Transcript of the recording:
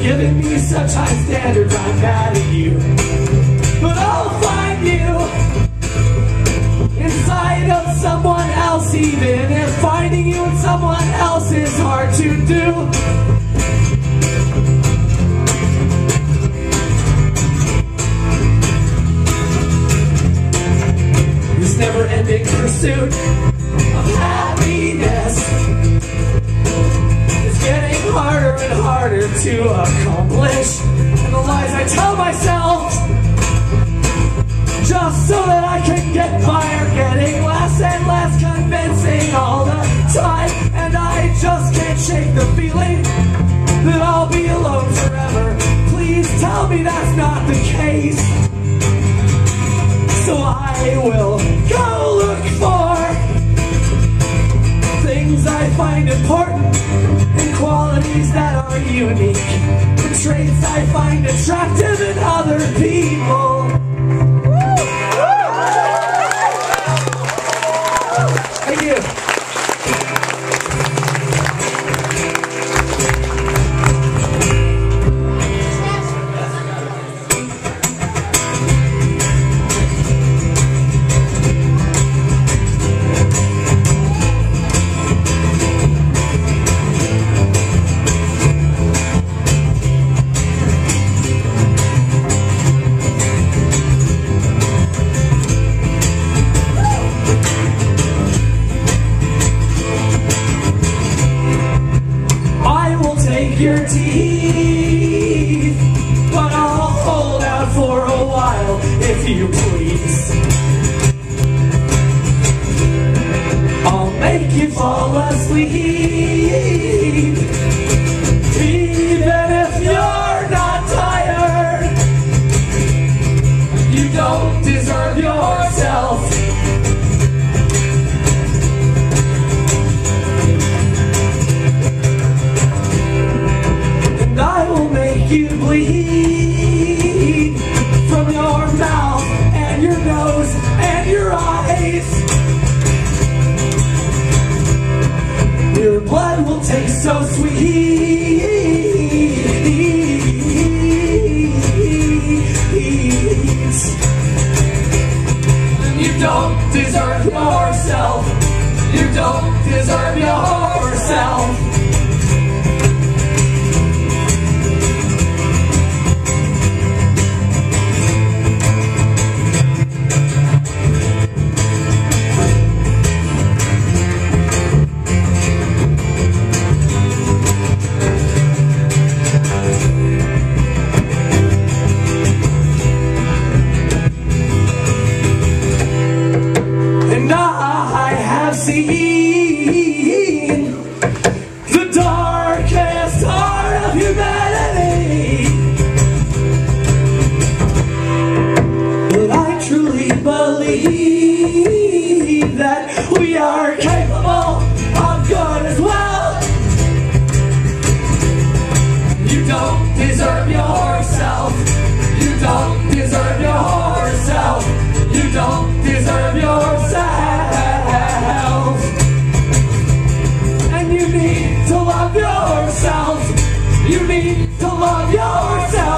giving me such high standards, I'm mad at you. But I'll find you inside of someone else, even if finding you in someone else is hard to do. This never-ending pursuit of happiness is getting harder and harder to accomplish. And the lies I tell myself just so that I can get by are getting less and less convincing all the time. And I just can't shake the feeling that I'll be alone forever. Please tell me that's not the case. So I will go look for things I find important and qualities that are unique, and traits I find attractive in other people. Thank you. Your teeth, but I'll hold out for a while if you please. I'll make you fall asleep, even if you're not tired. You don't deserve yourself. You bleed from your mouth and your nose and your eyes. Your blood will taste so sweet. You don't deserve yourself. You don't deserve yourself. Seen the darkest heart of humanity, but I truly believe that we are capable of good as well. You don't deserve yourself. You don't deserve yourself. You don't deserve yourself. You need to love yourself. You need to love yourself.